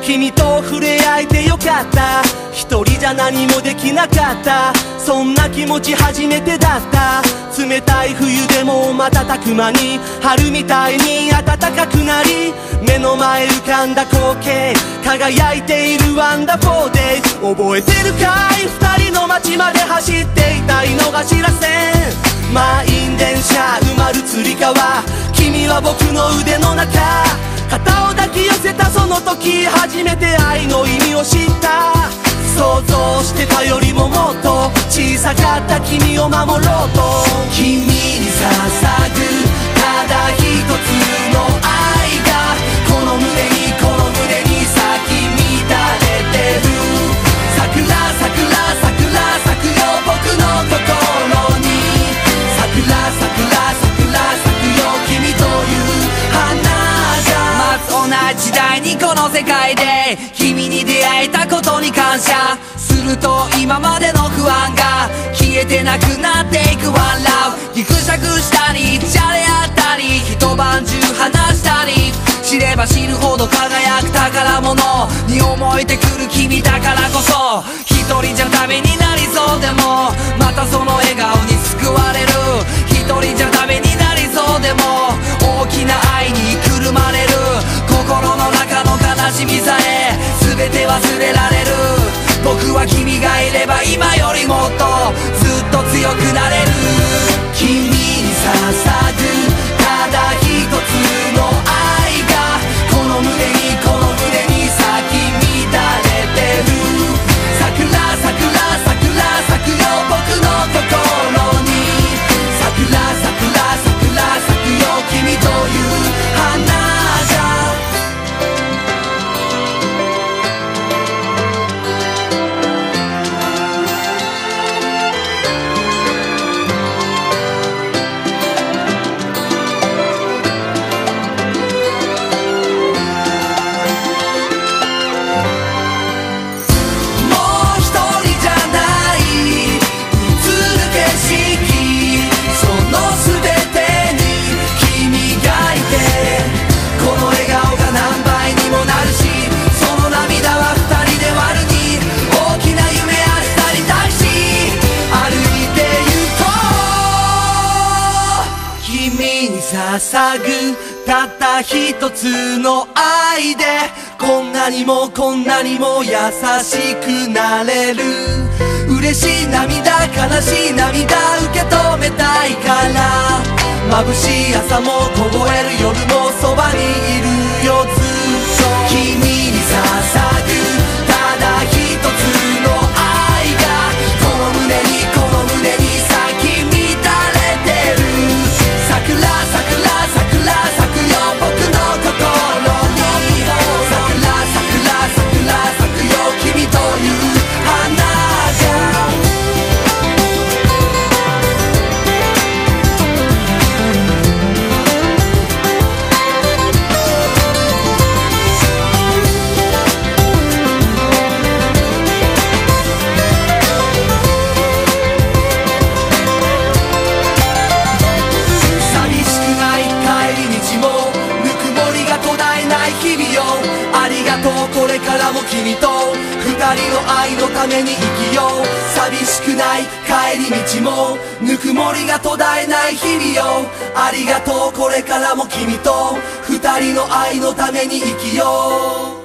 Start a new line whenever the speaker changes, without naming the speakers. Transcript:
君と触れ合えてよかった。一人じゃ何もできなかった。そんな気持ち初めてだった。冷たい冬でも瞬く間に春みたいに暖かくなり、目の前浮かんだ光景、輝いているワンダフォーデイ。覚えてるかい、二人の街まで走っていた井の頭線。満員電車埋まるつり革、君は僕の腕の中。肩を抱き寄せたその時、初めて愛の意味を知った。想像してたよりももっと小さかった君を守ろうと。君に捧ぐただ一つの愛が、この胸にこの胸に咲き乱れてる。桜桜桜咲くよ僕の心に。桜桜桜咲くよ君という花が。まず同じ時代にこの世界で君に出会えたことに感謝すると、今までの不安が消えてなくなっていく。ワンラブギクシャクしたりじゃれ合ったり一晩中話したり、知れば知るほど輝く宝物に思えてくる君だからこそ。一人じゃダメになりそうでもまたその笑顔に救われる。一人じゃダメになりそうでも大きな愛にくるまれる。心の中の悲しみさえ全て忘れられる。僕は君がいれば今よりもっとずっと強くなれる。君に捧ぐただ一つの愛が、この胸にこの胸に咲き乱れてる。桜桜桜咲くよ僕の心に。桜桜桜咲くよ君という花が。捧ぐたった一つの愛で、こんなにもこんなにも優しくなれる。嬉しい涙悲しい涙受け止めたいから、眩しい朝も凍える夜もそばにいるよずっと。君に捧ぐただ一つの愛が、この胸にこの胸に咲き乱れてる。桜桜桜咲くよ僕の心に。桜桜桜咲くよ君という花が。これからも君と二人の愛のために生きよう。寂しくない帰り道もぬくもりが途絶えない日々よ。ありがとうこれからも君と二人の愛のために生きよう。